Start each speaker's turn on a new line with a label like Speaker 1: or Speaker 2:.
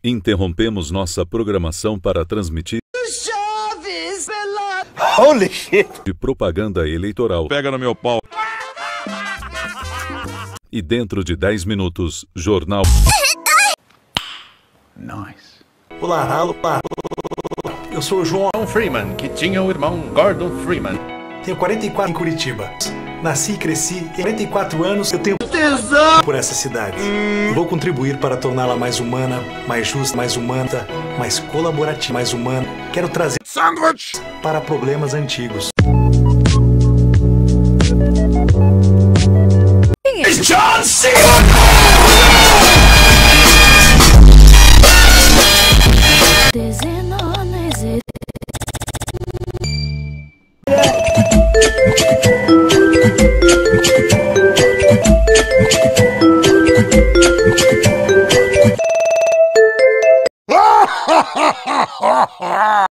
Speaker 1: Interrompemos nossa programação para transmitir
Speaker 2: Chaves, pelado.
Speaker 3: Holy shit!
Speaker 1: de propaganda eleitoral.
Speaker 4: Pega no meu pau.
Speaker 1: E dentro de 10 minutos, jornal.
Speaker 3: Nice.
Speaker 5: Olá, eu sou o João
Speaker 6: Freeman, que tinha o irmão Gordon Freeman.
Speaker 5: Tenho 44 em Curitiba. Nasci e cresci. Em 44 anos eu tenho tesão por essa cidade. Vou contribuir para torná-la mais humana, mais justa, mais humana, mais colaborativa, mais humana. Quero trazer
Speaker 4: Sandwich!
Speaker 5: para problemas antigos.
Speaker 4: John Cena!